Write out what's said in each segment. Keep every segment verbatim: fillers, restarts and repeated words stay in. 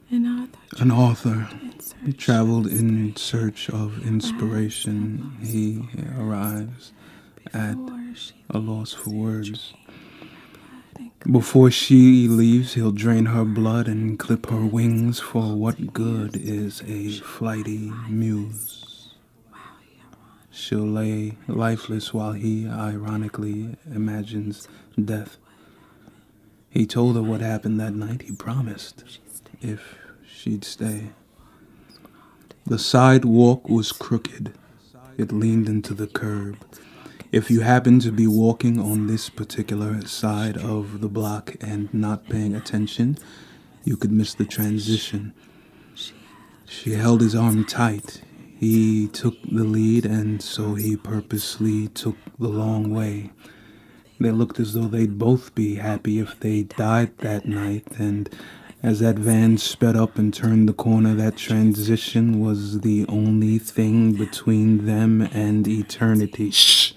An author. He traveled in search of inspiration. He arrives at a loss for words. Before she leaves, he'll drain her blood and clip her wings, for what good is a flighty muse? She'll lay lifeless while he, ironically, imagines death. He told her what happened that night. He promised if she'd stay. The sidewalk was crooked. It leaned into the curb. If you happen to be walking on this particular side of the block and not paying attention, you could miss the transition. She held his arm tight. He took the lead, and so he purposely took the long way. They looked as though they'd both be happy if they died that night, and as that van sped up and turned the corner, that transition was the only thing between them and eternity. Shh!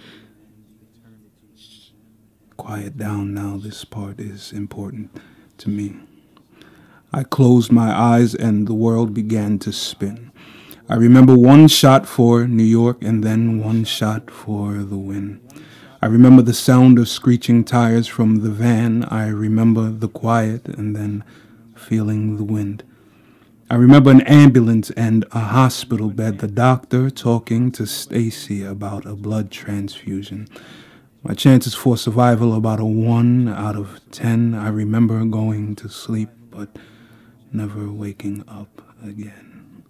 Quiet down now, this part is important to me. I closed my eyes and the world began to spin. I remember one shot for New York and then one shot for the win. I remember the sound of screeching tires from the van. I remember the quiet and then feeling the wind. I remember an ambulance and a hospital bed, the doctor talking to Stacy about a blood transfusion. My chances for survival about a one out of ten. I remember going to sleep, but never waking up again.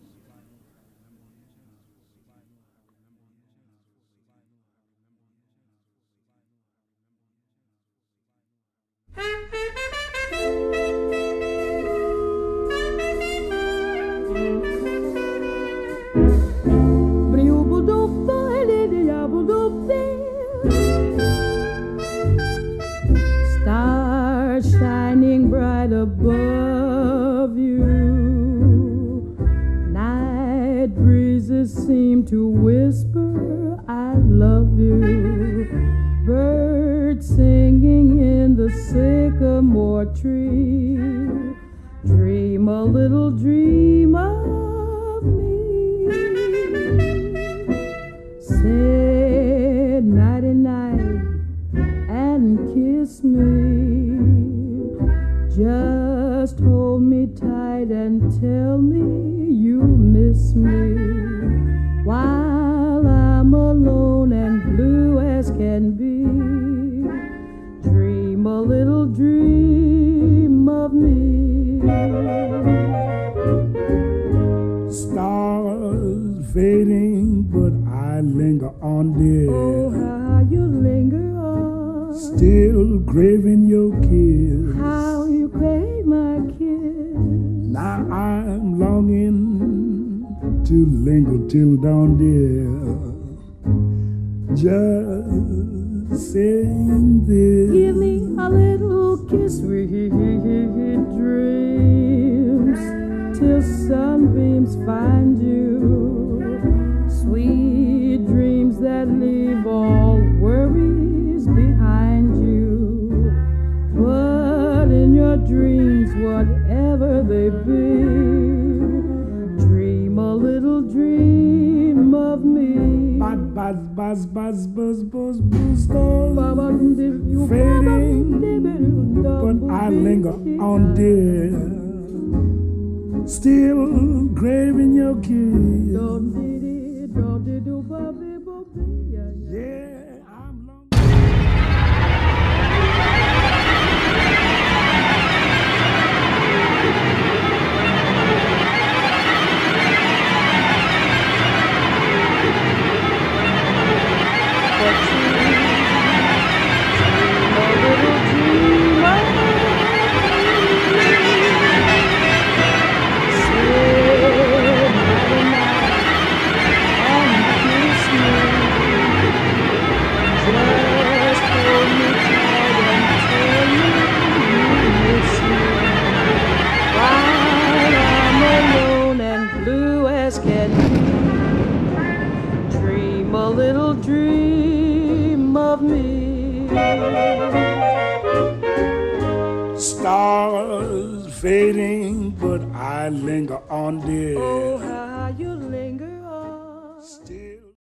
Stars shining bright above you. Night breezes seem to whisper, I love you. Birds singing in the sycamore tree. Dream a little dream of me. Say nighty-night and kiss me. Just hold me tight and tell me you miss me. While I'm alone and blue as can be, dream a little dream of me. Stars fading, but I linger on, dear. Oh, how you linger on. Still craving your kiss. How you crave my kiss. Now I'm longing to linger till dawn, dear. Just saying this. Give me a little kiss, sweet dreams, till sunbeams find you. Sweet dreams that leave all worries behind you. But in your dreams, whatever they be, dream a little dream of me. Buzz, buzz, buzz, buzz, buzz, buzz, buzz. Fading, but I linger on, dear. Still craving your kiss. Yeah, I'm long. fading, but I linger on, dear. Oh, how you linger